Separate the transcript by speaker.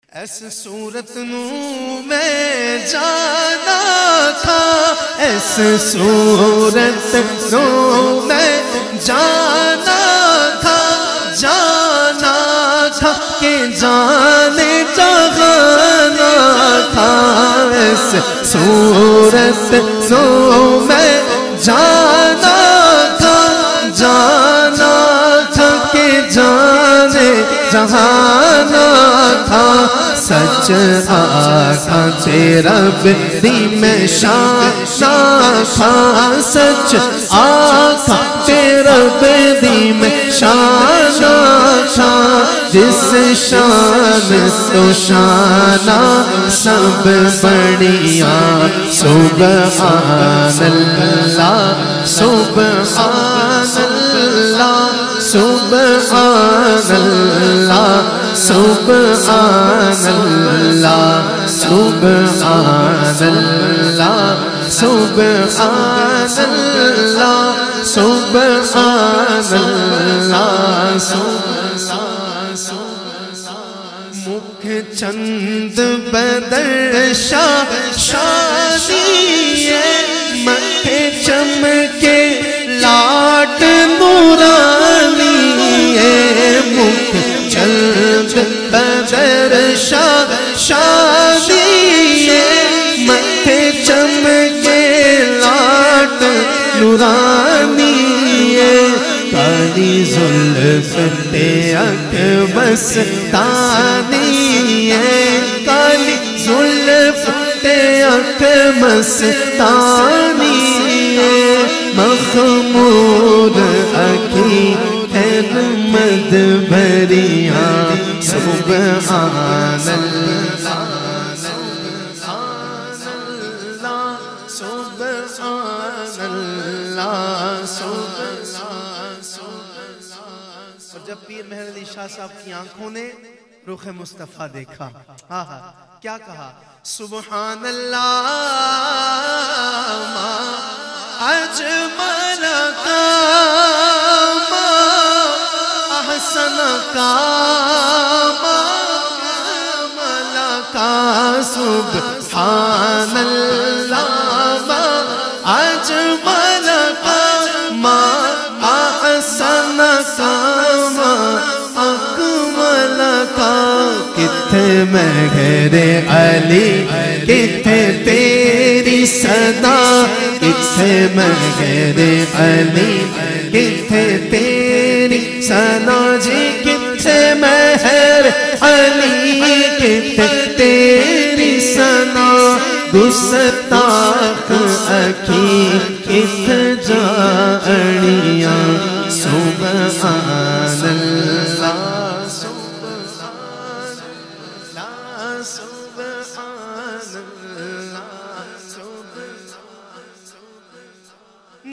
Speaker 1: ایسے صورت نو میں جانا تھا، ایسے صورت نو میں جانا تھا، جانا تھا کہ جانے جہانا تھا، ایسے صورت نو میں جانا تھا، جانا تھا کہ جانے جہانا تھا، سچ آقا تیرا بدی میں شانا تھا، سچ آقا تیرا بدی میں شانا تھا، جس شان تو شانہ سب بڑھیا، سبحان اللہ سبحان اللہ سبحان اللہ سبحان اللہ سبحان اللہ سبحان اللہ سبحان اللہ مکھ چند بدر شادی مکھ چمکے لاٹ نورانی مکھ چند بدر شادی مکھ چمکے لاٹ نورانی کالی زلف مستانی کالی زلف مستانی مخمور اکی مد بھریا، سبحان اللہ سبحان اللہ سبحان اللہ۔ اور جب پیر مہر علی شاہ صاحب کی آنکھوں نے رخ مصطفیٰ دیکھا، کیا کہا؟ سبحان اللہ ما اجمل کام احسن کام ملکا، سبحان اللہ ما اجمل کام احسن کام اکمل کام، کتھے مہر علی کتھے تیری صدا، کتھے مہر علی کتھے تیری صدا، جی کتھے مہر علی کتھے تیری صدا، گستاخ اکی